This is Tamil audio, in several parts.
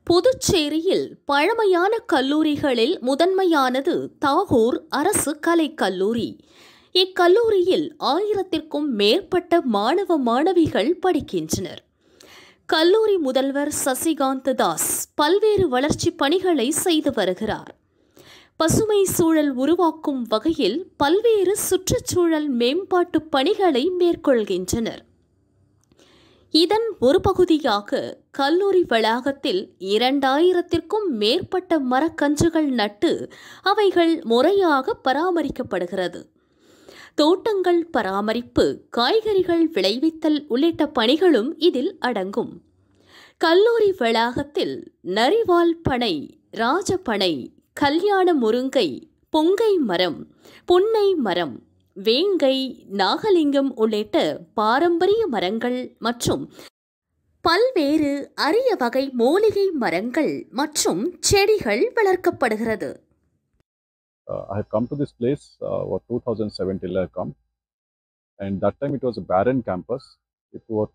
புதுச்சேரியில் பழமையான கல்லூரிகளில் முதன்மையானது தாகூர் அரசு கலைக் கல்லூரி. இக்கல்லூரியில் 1000க்கும் மேற்பட்ட மாணவ மாணவிகள் படிக்கின்றனர். கல்லூரி முதல்வர் சசிகாந்த் தாஸ் பல்வேறு வளர்ச்சிப் பணிகளை செய்து வருகிறார். பசுமை சூழல் உருவாக்கும் வகையில் பல்வேறு சுற்றுச்சூழல் மேம்பாட்டு பணிகளை மேற்கொள்கின்றனர். இதன் ஒரு பகுதியாக கல்லூரி வளாகத்தில் 2000க்கும் மேற்பட்ட மரக்கன்றுகள் நட்டு அவைகள் முறையாக பராமரிக்கப்படுகிறது. தோட்டங்கள் பராமரிப்பு, காய்கறிகள் விளைவித்தல் உள்ளிட்ட பணிகளும் இதில் அடங்கும். கல்லூரி வளாகத்தில் நரிவால் பனை, ராஜபனை, கல்யாண முருங்கை, பொங்கை மரம், புன்னை மரம், வேங்கை, நாகலிங்கம் உள்ளிட்ட பாரம்பரிய மரங்கள் மற்றும் பல்வேறு அரிய வகை மூலிகை மரங்கள் மற்றும் செடிகள் வளர்க்கப்படுகிறது. I have come to this place 2017 I come, and that time it was a barren campus. It was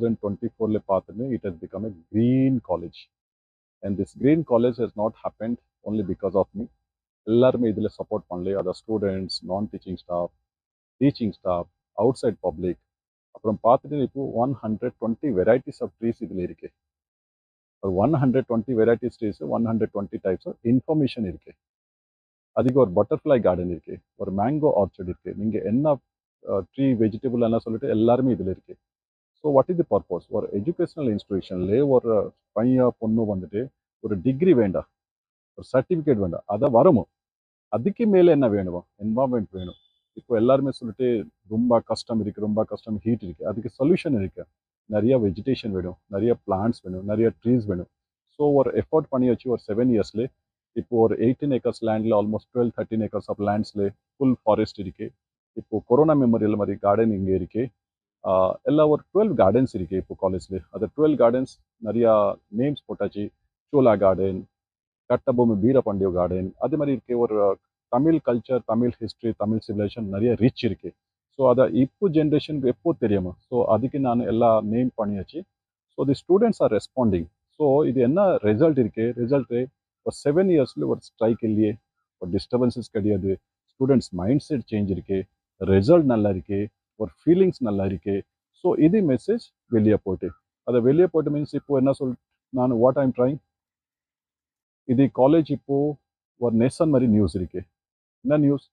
2024 it has become a green college, and this green college has not happened only because of me. எல்லாருமே இதில் சப்போர்ட் பண்ணல. Other students, non teaching staff, teaching staff, outside public. அப்புறம் பார்த்துட்டு இப்போ 120 வெரைட்டிஸ் ஆஃப் ட்ரீஸ் இதில் இருக்கு. ஒரு 120 varieties trees, 120 types of information இருக்கு. அதுக்கு ஒரு பட்டர்ஃப்ளை கார்டன் இருக்கு, ஒரு மேங்கோ ஆர்ச்சர்ட் இருக்கு. நீங்கள் என்ன ட்ரீ, வெஜிடபிள் எல்லாம் சொல்லிட்டு எல்லாருமே இதில் இருக்கு. So what is the purpose? ஒரு எஜுகேஷனல் இன்ஸ்டிடியூஷன்லேயே ஒரு பையன் பொண்ணு வந்துட்டு ஒரு டிகிரி வேண்டாம், ஒரு சர்டிஃபிகேட் வேண்டாம், அதை வருமோ அதுக்கு மேலே என்ன வேணுமோ? என்வாரன்மெண்ட் வேணும். இப்போ எல்லாருமே சொல்லிட்டு ரொம்ப கஷ்டம் இருக்குது, ரொம்ப கஷ்டம், ஹீட் இருக்குது. அதுக்கு சொல்யூஷன் இருக்குது. நிறைய வெஜிடேஷன் வேணும், நிறைய பிளான்ட்ஸ் வேணும், நிறைய ட்ரீஸ் வேணும். ஸோ ஒரு எஃபோர்ட் பண்ணி வச்சு ஒரு 7 இயர்ஸ்லேயே இப்போ ஒரு 18 ஏக்கர்ஸ் லேண்டில் ஆல்மோஸ்ட் 12-13 ஏக்கர்ஸ் ஆஃப் லேண்ட்ஸில் ஃபுல் ஃபாரஸ்ட் இருக்குது. இப்போ கொரோனா மெமோரியல் மாதிரி கார்டன் இங்கே இருக்குது. எல்லாம் ஒரு 12 கார்டன்ஸ் இருக்குது இப்போ காலேஜில். அது 12 கார்டன்ஸ் நிறையா நேம்ஸ் போட்டாச்சு. சோலா கார்டன், கட்டபொம்மு வீரபாண்டிய கார்டன், அது மாதிரி இருக்கு. ஒரு Tamil culture, Tamil history, Tamil civilisation நிறைய ரிச் இருக்கு. ஸோ அதை இப்போ ஜென்ரேஷனுக்கு எப்போ தெரியுமா? ஸோ அதுக்கு நான் எல்லாம் நேம் பண்ணியாச்சு. So the students are responding. So இது என்ன ரிசல்ட் இருக்கு? ரிசல்ட்டு ஒரு 7 இயர்ஸ்ல ஒரு ஸ்ட்ரைக் இல்லையே, ஒரு டிஸ்டர்பன்சஸ் கிடையாது. ஸ்டூடெண்ட்ஸ் மைண்ட் செட் சேஞ்ச் இருக்கு, ரிசல்ட் நல்லா இருக்கு, ஒரு ஃபீலிங்ஸ் நல்லா இருக்கு. ஸோ இது மெசேஜ் வெளியே போயிட்டு, அதை வெளியே போயிட்டு மீன்ஸ் இப்போ என்ன நான் வாட் ஐம் ட்ரைங், இது காலேஜ் இப்போ ஒரு நேஷன் மாதிரி நியூஸ் இருக்கு. என்ன news?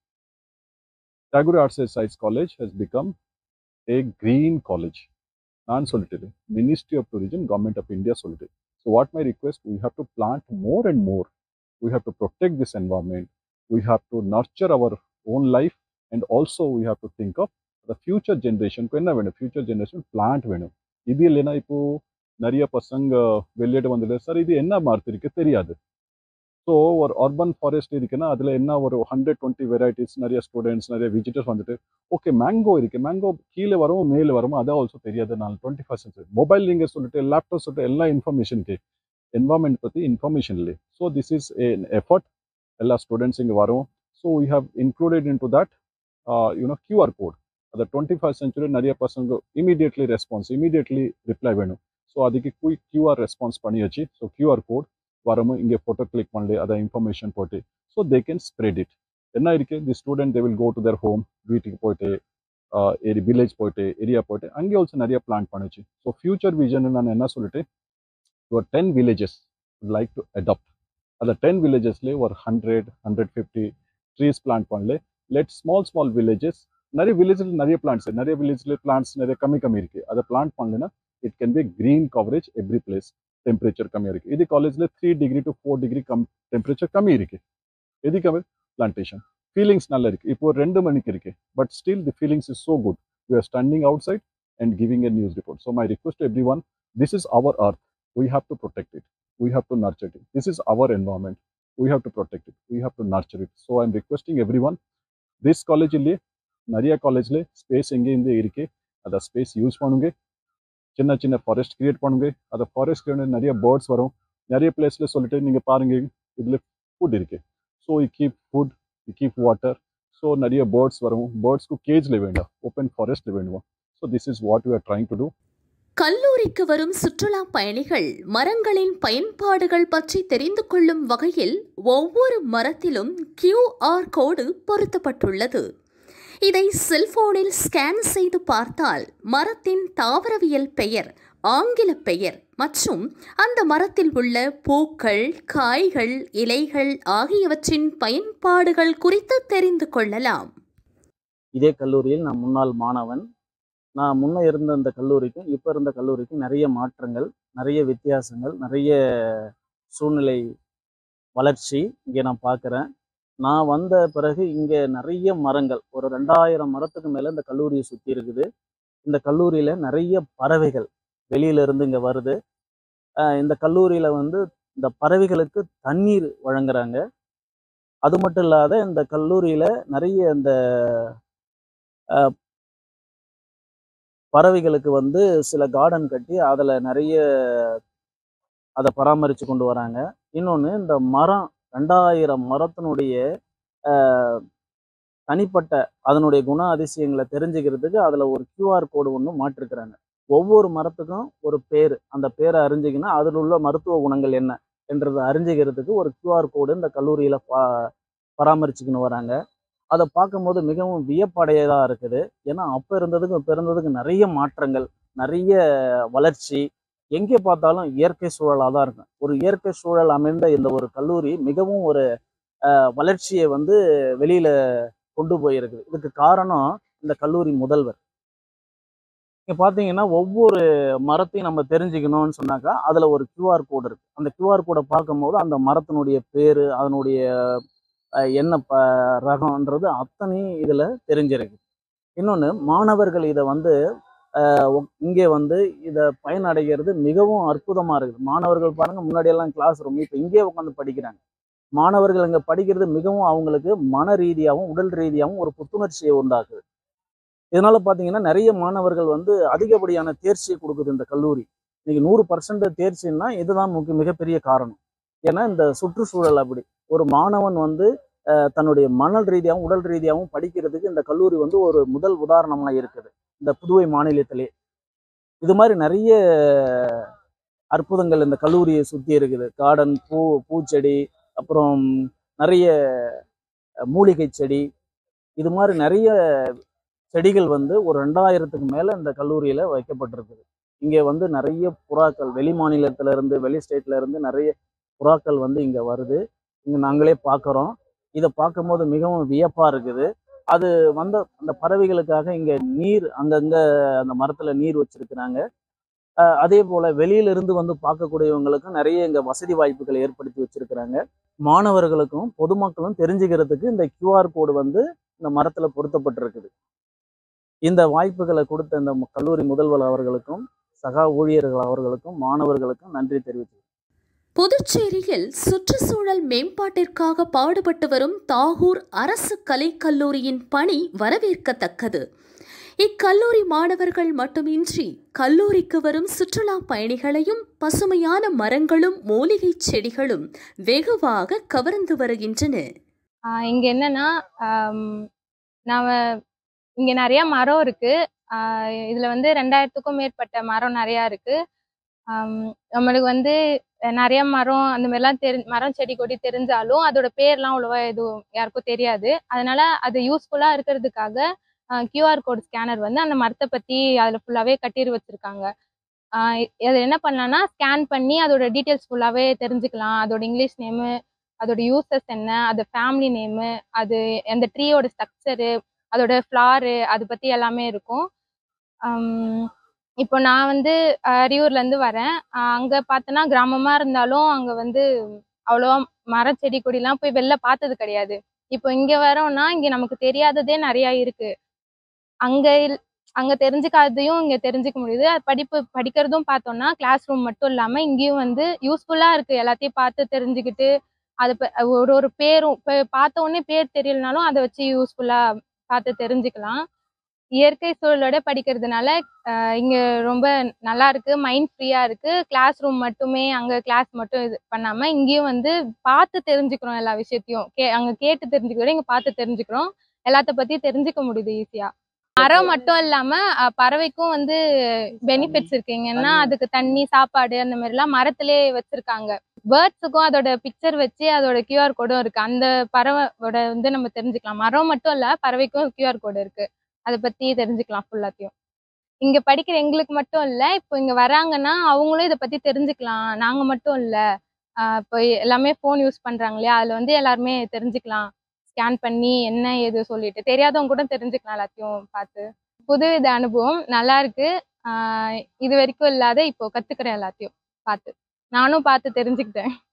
Tagore Arts and Science College has become a green college. நான் சொல்லிட்டு Ministry of Tourism, Government of India சொல்லிட்டு. So what my request, we have to plant more and more. We have to protect this environment. We have to nurture our own life, and also we have to think of the future generation. என்ன வேணும்? ஃபியூச்சர் ஜென்ரேஷன் பிளான்ட் வேணும். இது இல்லைன்னா இப்போ நிறைய பசங்க வெளியிட்டு வந்துட்டு சார் இது என்ன மரத்து இருக்கு தெரியாது. ஸோ ஒரு அர்பன் ஃபாரஸ்ட் இருக்குன்னா அதில் என்ன ஒரு 120 வெரைட்டிஸ், நிறைய ஸ்டூடெண்ட்ஸ், நிறைய விசிட்டர்ஸ் வந்துட்டு ஓகே மேங்கோ இருக்கு, மேங்கோ கீழே வரும் மேலே வரும் அதை ஆல்சோ தெரியாது. நான் 21st century மொபைல் நீங்கள் சொல்லிட்டு லேப்டாப் சொல்லிட்டு எல்லா இன்ஃபர்மேஷனுக்கு என்வாரன்மெண்ட் பற்றி இன்ஃபர்மேஷன் இல்லை. ஸோ திஸ் இஸ் என் எஃபர்ட். எல்லா ஸ்டூடெண்ட்ஸ் இங்கே வரும். So we have included in to that QR code. அதை 21st century நிறைய பசங்க இமீடியட்லி ரெஸ்பான்ஸ், இமீடியட்லி ரிப்ளை வேணும். ஸோ அதுக்கு QR ரெஸ்பான்ஸ் பண்ணியாச்சு. ஸோ QR கோட் வரமும் இங்கே ஃபோட்டோ கிளிக் பண்ணி அதை இன்ஃபர்மேஷன் போட்டு so they can spread it. என்ன இருக்கு? The student they will go to their home, வீட்டுக்கு போயிட்டு வில்லேஜ் போயிட்டு ஏரியா போயிட்டு அங்கே ஆல்சோ நிறைய பிளான் பண்ணிச்சு. ஸோ ஃபியூச்சர் விஷன் நான் என்ன சொல்லிட்டு ஒரு 10 villages லைக் டு அடாப்ட். அந்த 10 villagesலேயே ஒரு 100-150 ட்ரீஸ் பிளான் பண்ணல. லெட் ஸ்மால் வில்லேஜஸ், நிறைய வில்லேஜில் நிறைய பிளான்ட்ஸ், நிறைய வில்லேஜில் பிளான்ட்ஸ் நிறைய கம்மி இருக்குது. அதை பிளான் பண்ணலன்னா it can be green coverage every place. Temperature கம்மியாக இருக்குது. இது காலேஜில் 3 degree to 4 degree டெம்பரேச்சர் கம்மி இருக்குது. எதுக்காக? பிளான்டேஷன். ஃபீலிங்ஸ் நல்லா இருக்குது. இப்போ 2 மணிக்கு இருக்குது, but still the feelings is so good. We are standing outside and giving a news report. So my request to everyone, this is our earth. We have to protect it. We have to nurture it. This is our environment. We have to protect it. We have to nurture it. So I'm requesting everyone, this college இல்லையே நிறைய காலேஜில் ஸ்பேஸ் எங்கே இருந்து இருக்கு, அதை ஸ்பேஸ் யூஸ் பண்ணுங்க. சின்ன சின்ன ஃபாரஸ்ட் கிரியேட் பண்ணுங்க. அதை ஃபாரஸ்ட் கிரியேட் நிறைய பேர்ட்ஸ் வரும். நிறைய பிளேஸ்ல சொல்லிட்டு நீங்கள் பாருங்க இதில் ஃபுட் இருக்கு. So keep food, keep water. So நிறைய பேர்ட்ஸ் வரும். பேர்ட்ஸ்க்கு கேஜில் வேண்டாம், ஓப்பன் ஃபாரஸ்ட்டில் வேண்டுமா. So this is what we are trying to do. கல்லூரிக்கு வரும் சுற்றுலா பயணிகள் மரங்களின் பயன்பாடுகள் பற்றி தெரிந்து கொள்ளும் வகையில் ஒவ்வொரு மரத்திலும் QR கோடு பொருத்தப்பட்டுள்ளது. இதை செல்போனில் ஸ்கேன் செய்து பார்த்தால் மரத்தின் தாவரவியல் பெயர், ஆங்கில பெயர் மற்றும் அந்த மரத்தில் உள்ள பூக்கள், காய்கள், இலைகள் ஆகியவற்றின் பயன்பாடுகள் குறித்து தெரிந்து கொள்ளலாம். இதே கல்லூரியில் நான் முன்னாள் மாணவன். நான் முன்ன இருந்த இந்த கல்லூரிக்கும் இப்போ இருந்த கல்லூரிக்கும் நிறைய மாற்றங்கள், நிறைய வித்தியாசங்கள், நிறைய சூழ்நிலை வளர்ச்சி இங்கே நான் பார்க்குறேன். நான் வந்த பிறகு இங்கே நிறைய மரங்கள், ஒரு 2000 மரத்துக்கு மேலே இந்த கல்லூரியை சுற்றி இருக்குது. இந்த கல்லூரியில் நிறைய பறவைகள் வெளியிலேருந்து இங்கே வருது. இந்த கல்லூரியில் இந்த பறவைகளுக்கு தண்ணீர் வழங்குறாங்க. அது மட்டும் இல்லாத இந்த கல்லூரியில் நிறைய இந்த பறவைகளுக்கு சில கார்டன் கட்டி அதில் நிறைய அதை பராமரித்து கொண்டு வராங்க. இன்னொன்று, இந்த மரம் 2000 மரத்தினுடைய தனிப்பட்ட அதனுடைய குண அதிசயங்களை தெரிஞ்சுக்கிறதுக்கு அதில் ஒரு QR கோடு ஒன்று மாற்றிருக்கிறாங்க. ஒவ்வொரு மரத்துக்கும் ஒரு பேர், அந்த பேரை அறிஞ்சிக்கினா அதில் உள்ள மருத்துவ குணங்கள் என்ன என்றதை அறிஞ்சிக்கிறதுக்கு ஒரு QR கோடு இந்த கல்லூரியில் பராமரிச்சுக்கின்னு வராங்க. அதை பார்க்கும்போது மிகவும் வியப்படையதாக இருக்குது. ஏன்னா அப்போ இருந்ததுக்கும் இப்போ இருந்ததுக்கும் நிறைய மாற்றங்கள், நிறைய வளர்ச்சி. எங்கே பார்த்தாலும் இயற்கை சூழலாக தான் இருக்கும். ஒரு இயற்கை சூழல் அமைந்த இந்த ஒரு கல்லூரி மிகவும் ஒரு வளர்ச்சியை வெளியில கொண்டு போயிருக்குது. இதுக்கு காரணம் இந்த கல்லூரி முதல்வர். இங்கே பார்த்தீங்கன்னா ஒவ்வொரு மரத்தையும் நம்ம தெரிஞ்சுக்கணும்னு சொன்னாக்கா அதில் ஒரு QR கோடு இருக்கு. அந்த QR கோடை பார்க்கும்போது அந்த மரத்தினுடைய பேர், அதனுடைய என்ன ரகம்ன்றது அத்தனையும் இதில் தெரிஞ்சிருக்கு. இன்னொன்று, மாணவர்கள் இதை இங்கே இதை பயனடைகிறது மிகவும் அற்புதமாக இருக்குது. மாணவர்கள் பாருங்கள், முன்னாடியெல்லாம் கிளாஸ் ரூம், இப்போ இங்கே உட்காந்து படிக்கிறாங்க. மாணவர்கள் இங்கே படிக்கிறது மிகவும் அவங்களுக்கு மன ரீதியாகவும் உடல் ரீதியாகவும் ஒரு புத்துணர்ச்சியை உண்டாக்குது. இதனால பார்த்தீங்கன்னா நிறைய மாணவர்கள் அதிகப்படியான தேர்ச்சியை கொடுக்குது இந்த கல்லூரி. இன்னைக்கு 100% தேர்ச்சின்னா இதுதான் மிகப்பெரிய காரணம். ஏன்னா இந்த சுற்றுச்சூழல் அப்படி ஒரு மாணவன் தன்னுடைய மன ரீதியாகவும் உடல் ரீதியாகவும் படிக்கிறதுக்கு இந்த கல்லூரி ஒரு முதல் உதாரணமாக இருக்குது இந்த புதுவை மாநிலத்திலே. இது மாதிரி நிறைய அற்புதங்கள் இந்த கல்லூரியை சுற்றி இருக்குது. கார்டன், பூச்செடி, அப்புறம் நிறைய மூலிகை செடி, இது மாதிரி நிறைய செடிகள் ஒரு 2000க்கு மேலே இந்த கல்லூரியில் வைக்கப்பட்டிருக்குது. இங்கே நிறைய புறாக்கள், வெளி மாநிலத்திலேருந்து, வெளி ஸ்டேட்லேருந்து நிறைய புறாக்கள் இங்கே வருது. இங்கே நாங்களே பார்க்குறோம். இதை பார்க்கும்போது மிகவும் வியப்பாக இருக்குது. அது அந்த பறவைகளுக்காக இங்கே நீர், அங்கங்கே அந்த மரத்தில் நீர் வச்சிருக்கிறாங்க. அதே போல் வெளியிலிருந்து பார்க்கக்கூடியவங்களுக்கும் நிறைய இங்கே வசதி வாய்ப்புகளை ஏற்படுத்தி வச்சிருக்கிறாங்க. மாணவர்களுக்கும் பொதுமக்களும் தெரிஞ்சுக்கிறதுக்கு இந்த QR கோடு இந்த மரத்தில் பொருத்தப்பட்டிருக்குது. இந்த வாய்ப்புகளை கொடுத்த இந்த கல்லூரி முதல்வர் அவர்களுக்கும், சகா ஊழியர்கள் அவர்களுக்கும், மாணவர்களுக்கும் நன்றி தெரிவித்து. புதுச்சேரியில் சுற்றுச்சூழல் மேம்பாட்டிற்காக பாடுபட்டு வரும் தாகூர் அரசு கலைக்கல்லூரியின் பணி வரவேற்கத்தக்கது. இக்கல்லூரி மாணவர்கள் மட்டுமின்றி கல்லூரிக்கு வரும் சுற்றுலா பயணிகளையும் பசுமையான மரங்களும் மூலிகை செடிகளும் வெகுவாக கவர்ந்து வருகின்றன. இங்க என்னன்னா, இங்க நிறைய மரம் இருக்கு. இதுல 2000க்கும் மேற்பட்ட மரம் நிறைய இருக்கு. நம்மளுக்கு நிறைய மரம் அந்த மாதிரிலாம் மரம் செடி கொடி தெரிஞ்சாலும் அதோட பேர்லாம் அவ்வளவா எதுவும் யாருக்கும் தெரியாது. அதனால அது யூஸ்ஃபுல்லா இருக்கிறதுக்காக QR கோட் ஸ்கேனர் அந்த மரத்தை பத்தி அதுல ஃபுல்லாவே கட்டிட்டு வச்சிருக்காங்க. அது என்ன பண்ணலாம்னா, ஸ்கேன் பண்ணி அதோட டீட்டெயில்ஸ் ஃபுல்லாவே தெரிஞ்சுக்கலாம். அதோட இங்கிலீஷ் நேமு, அதோட யூசஸ் என்ன, அது ஃபேமிலி நேமு, அது அந்த ட்ரீயோட ஸ்ட்ரக்சரு, அதோட ஃப்ளாரு, அதை பத்தி எல்லாமே இருக்கும். இப்போ நான் அரியூர்லேருந்து வரேன். அங்கே பார்த்தோன்னா கிராமமாக இருந்தாலும் அங்கே அவ்வளோவா மரம் செடி கொடிலாம் போய் வெளில பார்த்தது கிடையாது. இப்போ இங்கே வரோம்னா இங்கே நமக்கு தெரியாததே நிறையா இருக்குது. அங்கே தெரிஞ்சுக்காததையும் இங்கே தெரிஞ்சுக்க முடியுது. படிக்கிறதும் பார்த்தோன்னா கிளாஸ் ரூம் மட்டும் இல்லாமல் இங்கேயும் யூஸ்ஃபுல்லாக இருக்குது. எல்லாத்தையும் பார்த்து தெரிஞ்சுக்கிட்டு அதை ஒரு பேரும் இப்போ பார்த்த உடனே பேர் தெரியலனாலும் அதை வச்சு யூஸ்ஃபுல்லாக பார்த்து தெரிஞ்சுக்கலாம். இயற்கை சூழலோட படிக்கிறதுனால இங்க ரொம்ப நல்லா இருக்கு. மைண்ட் ஃப்ரீயா இருக்கு. கிளாஸ் ரூம் மட்டுமே அங்க கிளாஸ் மட்டும் இது பண்ணாம இங்கேயும் பார்த்து தெரிஞ்சுக்கிறோம். எல்லா விஷயத்தையும் அங்க கேட்டு தெரிஞ்சுக்கிறோம், இங்க பார்த்து தெரிஞ்சுக்கிறோம். எல்லாத்த பத்தி தெரிஞ்சுக்க முடியுது ஈஸியா. மரம் மட்டும் இல்லாம பறவைக்கும் வந்து பெனிஃபிட்ஸ் இருக்குங்கன்னா அதுக்கு தண்ணி சாப்பாடு அந்த மாதிரி எல்லாம் மரத்திலே வச்சிருக்காங்க. பேர்ட்ஸுக்கும் அதோட பிக்சர் வச்சு அதோட கியூஆர் கோடும் இருக்கு. அந்த பறவையோட வந்து நம்ம தெரிஞ்சுக்கலாம். மரம் மட்டும் இல்ல, பறவைக்கும் கியூஆர் கோடு இருக்கு. அதை பத்தி தெரிஞ்சுக்கலாம் ஃபுல்லாத்தையும். இங்க படிக்கிற எங்களுக்கு மட்டும் இல்ல, இப்போ இங்க வராங்கன்னா அவங்களும் இதை பத்தி தெரிஞ்சுக்கலாம். நாங்க மட்டும் இல்ல, இப்போ எல்லாமே ஃபோன் யூஸ் பண்றாங்க இல்லையா, அதுல வந்து எல்லாருமே தெரிஞ்சுக்கலாம். ஸ்கேன் பண்ணி என்ன ஏது சொல்லிட்டு தெரியாதவங்க கூட தெரிஞ்சுக்கலாம் எல்லாத்தையும் பார்த்து. புதுவித அனுபவம் நல்லா இருக்கு. இது வரைக்கும் இல்லாத இப்போ கத்துக்கிறேன் எல்லாத்தையும் பார்த்து. நானும் பார்த்து தெரிஞ்சுக்கிட்டேன்.